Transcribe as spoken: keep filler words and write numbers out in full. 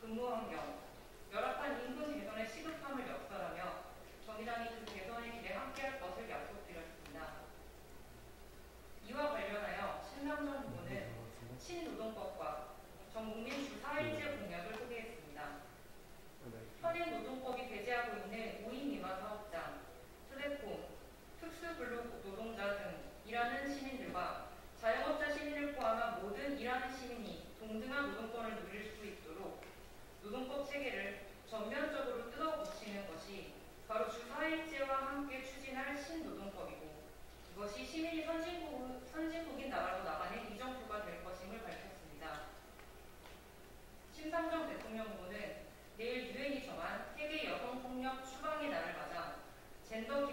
근무 환경, 열악한 임금 개선의 시급함을 역설하며 정의당이 그 개선의 길에 함께할 것을 약속드렸습니다. 이와 관련하여 신당정 후보는 신노동법과 전국민 주 사 일제 공약을 소개했습니다. 현행 노동법이 배제하고 있는 오 인 미만 사업장, 플랫폼, 특수근로 노동자 등 일하는 시민들과 자영업자 시민을 포함한 모든 일하는 시민이 동등한 노동권을 누릴 수 있도록 노동법 체계를 전면적으로 뜯어고치는 것이 바로 주 사 일제와 함께 추진할 신노동법이고, 이것이 시민이 선진국, 선진국인 나라로 나가는 이정표가 될 것임을 밝혔습니다. 심상정 대통령 후보는 내일 유엔이 정한 세계 여성폭력 추방의 날을 맞아 젠더